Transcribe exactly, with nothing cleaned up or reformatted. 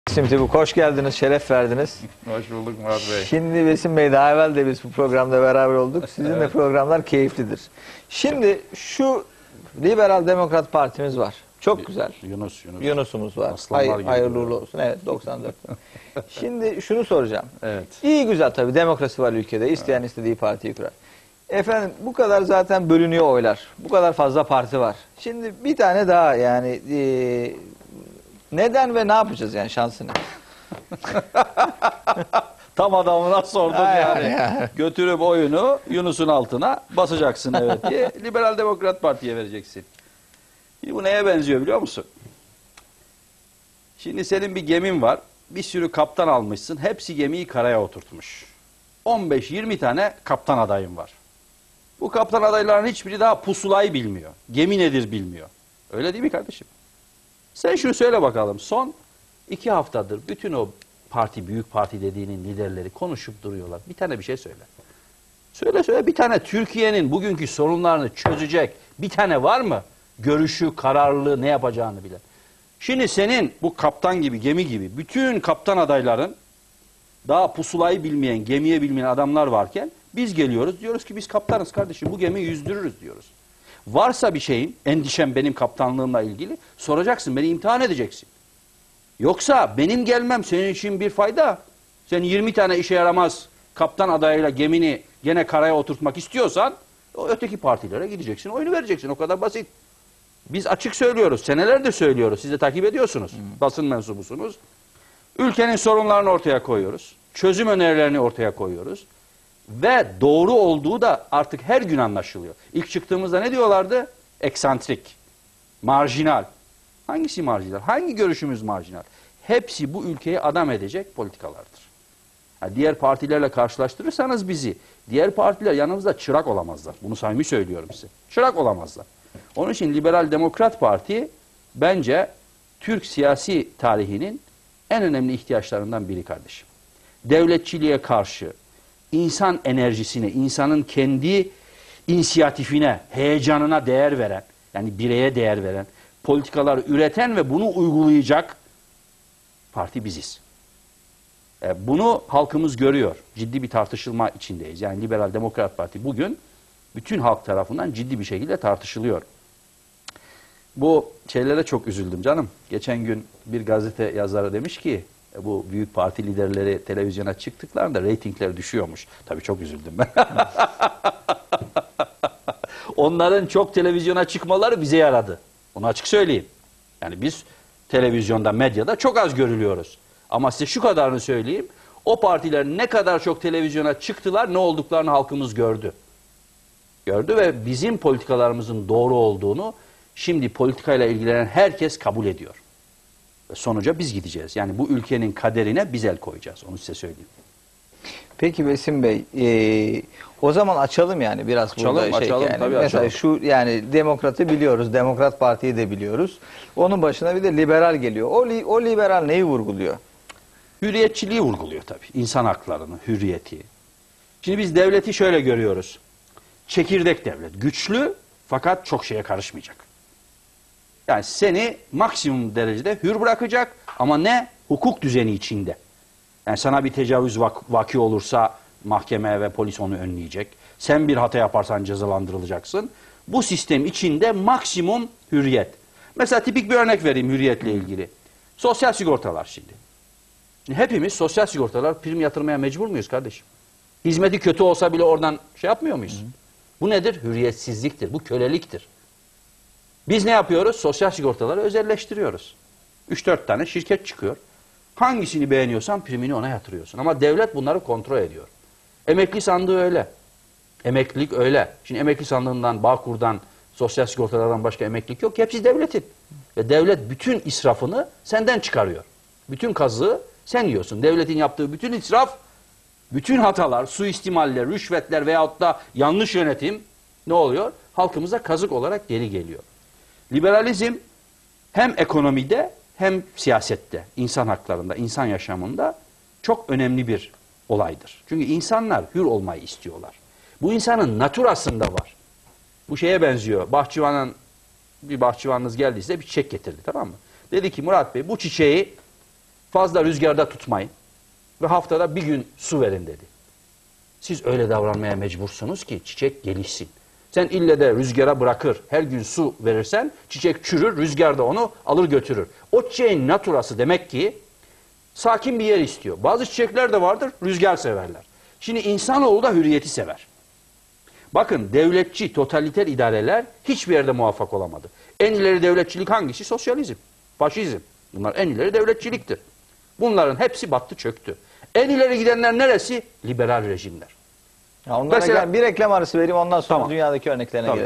Besim Tibuk, hoş geldiniz, şeref verdiniz. Hoş bulduk Murat Bey. Şimdi Besim Bey, daha evvel de biz bu programda beraber olduk. Sizin de programlar keyiflidir. Şimdi şu Liberal Demokrat Partimiz var. Çok güzel. Yunus, Yunus. Yunus'umuz var. Aslanlar Hay, gibi hayırlı duruyor. uğurlu olsun. Evet, doksan dört. Şimdi şunu soracağım. Evet. İyi güzel tabii, demokrasi var ülkede. İsteyen istediği partiyi kurar. Efendim, bu kadar zaten bölünüyor oylar. Bu kadar fazla parti var. Şimdi bir tane daha, yani e, neden ve ne yapacağız yani, şansını? Tam adamına sordun Ha, yani. yani, yani. Götürüp oyunu Yunus'un altına basacaksın evet diye Liberal Demokrat Parti'ye vereceksin. Şimdi bu neye benziyor biliyor musun? Şimdi senin bir gemin var. Bir sürü kaptan almışsın. Hepsi gemiyi karaya oturtmuş. on beş yirmi tane kaptan adayın var. Bu kaptan adayların hiçbiri daha pusulayı bilmiyor. Gemi nedir bilmiyor. Öyle değil mi kardeşim? Sen şunu söyle bakalım. Son iki haftadır bütün o parti, büyük parti dediğinin liderleri konuşup duruyorlar. Bir tane bir şey söyle. Söyle söyle bir tane Türkiye'nin bugünkü sorunlarını çözecek bir tane var mı? Görüşü, kararlılığı, ne yapacağını bilen. Şimdi senin bu kaptan gibi, gemi gibi bütün kaptan adayların daha pusulayı bilmeyen, gemiye bilmeyen adamlar varken biz geliyoruz. Diyoruz ki biz kaptanız kardeşim, bu gemiyi yüzdürürüz diyoruz. Varsa bir şeyin, endişem benim kaptanlığımla ilgili, soracaksın, beni imtihan edeceksin. Yoksa benim gelmem senin için bir fayda. Sen yirmi tane işe yaramaz kaptan adayıyla gemini gene karaya oturtmak istiyorsan, o öteki partilere gideceksin, oyunu vereceksin. O kadar basit. Biz açık söylüyoruz, senelerdir söylüyoruz. Siz de takip ediyorsunuz, basın mensubusunuz. Ülkenin sorunlarını ortaya koyuyoruz. Çözüm önerilerini ortaya koyuyoruz. Ve doğru olduğu da artık her gün anlaşılıyor. İlk çıktığımızda ne diyorlardı? Eksantrik, marjinal. Hangisi marjinal? Hangi görüşümüz marjinal? Hepsi bu ülkeyi adam edecek politikalardır. Yani diğer partilerle karşılaştırırsanız bizi, diğer partiler yanımızda çırak olamazlar. Bunu samimi söylüyorum size. Çırak olamazlar. Onun için Liberal Demokrat Parti bence Türk siyasi tarihinin en önemli ihtiyaçlarından biri kardeşim. Devletçiliğe karşı, insan enerjisine, insanın kendi inisiyatifine, heyecanına değer veren, yani bireye değer veren, politikalar üreten ve bunu uygulayacak parti biziz. E, bunu halkımız görüyor. Ciddi bir tartışılma içindeyiz. Yani Liberal Demokrat Parti bugün bütün halk tarafından ciddi bir şekilde tartışılıyor. Bu şeylere çok üzüldüm canım. Geçen gün bir gazete yazarı demiş ki e, bu büyük parti liderleri televizyona çıktıklarında reytingleri düşüyormuş. Tabii çok üzüldüm ben. Onların çok televizyona çıkmaları bize yaradı. Onu açık söyleyeyim. Yani biz televizyonda, medyada çok az görülüyoruz. Ama size şu kadarını söyleyeyim. O partiler ne kadar çok televizyona çıktılar, ne olduklarını halkımız gördü. Gördü ve bizim politikalarımızın doğru olduğunu şimdi politikayla ilgilenen herkes kabul ediyor. Ve sonuca biz gideceğiz. Yani bu ülkenin kaderine biz el koyacağız. Onu size söyleyeyim. Peki Besim Bey, e, o zaman açalım yani biraz Açalım, burada şey açalım, yani. tabii Mesela açalım. şu, yani Demokrat'ı biliyoruz, Demokrat Parti'yi de biliyoruz. Onun başına bir de liberal geliyor. O, li, o liberal neyi vurguluyor? Hürriyetçiliği vurguluyor tabii. İnsan haklarını, hürriyeti. Şimdi biz devleti şöyle görüyoruz. Çekirdek devlet. Güçlü fakat çok şeye karışmayacak. Yani seni maksimum derecede hür bırakacak ama ne? Hukuk düzeni içinde. Yani sana bir tecavüz vak vaki olursa mahkeme ve polis onu önleyecek. Sen bir hata yaparsan cezalandırılacaksın. Bu sistem içinde maksimum hürriyet. Mesela tipik bir örnek vereyim hürriyetle ilgili. Sosyal sigortalar şimdi. Şimdi hepimiz sosyal sigortalar prim yatırmaya mecbur muyuz kardeşim? Hizmeti kötü olsa bile oradan şey yapmıyor muyuz? Hı hı. Bu nedir? Hürriyetsizliktir. Bu köleliktir. Biz ne yapıyoruz? Sosyal sigortaları özelleştiriyoruz. üç dört tane şirket çıkıyor. Hangisini beğeniyorsan primini ona yatırıyorsun. Ama devlet bunları kontrol ediyor. Emekli sandığı öyle. Emeklilik öyle. Şimdi emekli sandığından, Bağkur'dan, sosyal sigortalardan başka emeklilik yok. Hepsi devletin. Ve devlet bütün israfını senden çıkarıyor. Bütün kazığı sen yiyorsun. Devletin yaptığı bütün israf, bütün hatalar, suistimaller, rüşvetler veyahut da yanlış yönetim ne oluyor? Halkımıza kazık olarak geri geliyor. Liberalizm hem ekonomide hem siyasette, insan haklarında, insan yaşamında çok önemli bir olaydır. Çünkü insanlar hür olmayı istiyorlar. Bu insanın naturasında var. Bu şeye benziyor. fazla rüzgarda tutmayın ve haftada bir gün su verin dedi. Siz öyle davranmaya mecbursunuz ki çiçek gelişsin. Sen ille de rüzgara bırakır, her gün su verirsen çiçek çürür, rüzgar da onu alır götürür. O çiçeğin naturası demek ki sakin bir yer istiyor. Bazı çiçekler de vardır, rüzgar severler. Şimdi insanoğlu da hürriyeti sever. Bakın devletçi, totaliter idareler hiçbir yerde muvaffak olamadı. En ileri devletçilik hangisi? Sosyalizm, faşizm. Bunlar en ileri devletçiliktir. Bunların hepsi battı, çöktü. En ileri gidenler neresi? Liberal rejimler. Ya onlara Mesela- gel- bir reklam arası vereyim, ondan sonra Tamam. dünyadaki örneklerine Tabii. gelelim.